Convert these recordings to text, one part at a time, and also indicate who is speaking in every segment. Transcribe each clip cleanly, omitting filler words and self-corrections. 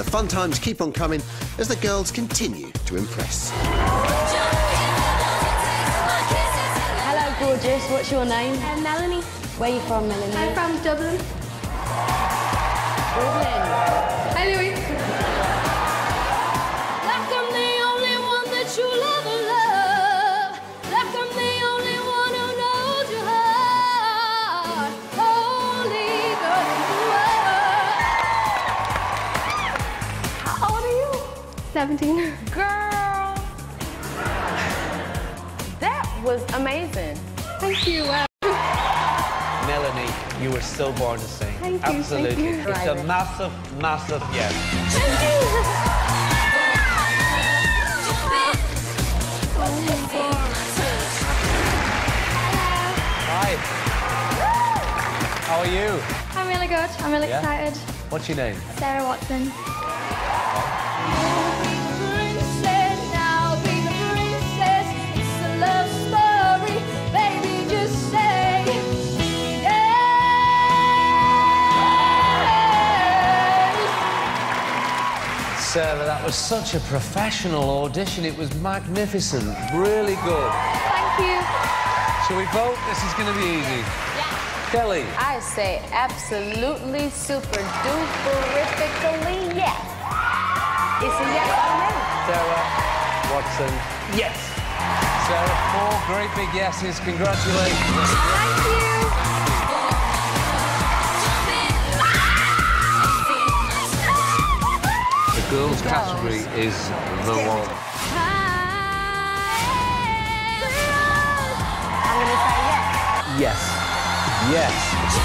Speaker 1: the fun times keep on coming as the girls continue to impress.
Speaker 2: Hello, gorgeous. What's your name?
Speaker 3: Melanie.
Speaker 2: Where are you from, Melanie?
Speaker 3: I'm from Dublin.
Speaker 2: Dublin.
Speaker 3: Hi, Louis.
Speaker 4: Like I'm the only one that you'll ever love. Like I'm the only one who knows your heart. Holy girl in the world. How old are you?
Speaker 3: 17.
Speaker 4: Girl. That was amazing.
Speaker 3: Thank you.
Speaker 5: Melanie, you were so born to sing.
Speaker 3: Thank you,
Speaker 5: Absolutely.
Speaker 3: thank you.
Speaker 5: It's a massive, massive yes. Hi. How are you?
Speaker 3: I'm really good. I'm really
Speaker 5: Yeah?
Speaker 3: excited.
Speaker 5: What's your name?
Speaker 3: Sarah Watson.
Speaker 5: Sarah, that was such a professional audition. It was magnificent. Really good.
Speaker 3: Thank you.
Speaker 5: Shall we vote? This is going to be easy. Kelly.
Speaker 4: I say absolutely, super duperrifically yes. It's a yes for me.
Speaker 5: Sarah Watson, yes. Sarah, 4 great big yeses. Congratulations.
Speaker 3: Thank you.
Speaker 5: The girls' category is the one.
Speaker 4: I'm going to say yes.
Speaker 5: Yes. Yes.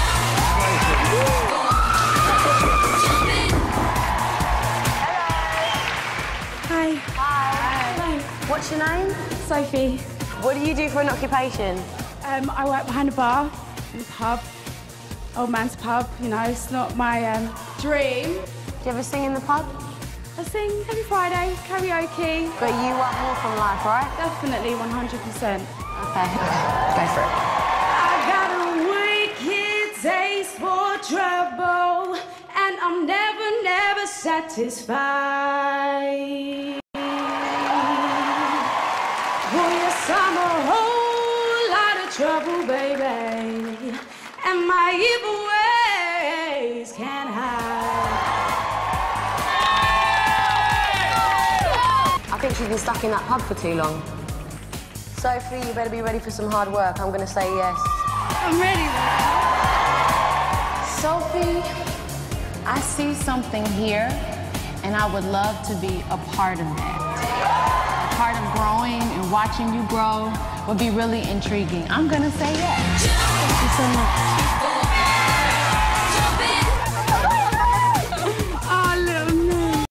Speaker 3: Hi.
Speaker 4: Hi. What's your name?
Speaker 3: Sophie.
Speaker 4: What do you do for an occupation?
Speaker 3: I work behind a bar in a pub. Old man's pub, you know, it's not my dream.
Speaker 4: Do you ever sing in the pub?
Speaker 3: I sing every Friday, karaoke.
Speaker 4: But you want more from life, right?
Speaker 3: Definitely 100%.
Speaker 4: Okay. Go for it.
Speaker 3: I got a wicked taste for trouble, and I'm never satisfied. Oh, yes, I'm a whole lot of trouble, baby, and my evil ways can't hide.
Speaker 4: I think she's been stuck in that pub for too long. Sophie, you better be ready for some hard work. I'm going to say yes.
Speaker 3: I'm ready.
Speaker 6: Sophie, I see something here, and I would love to be a part of that. A part of growing and watching you grow would be really intriguing. I'm gonna say yes.
Speaker 3: Thank you so much.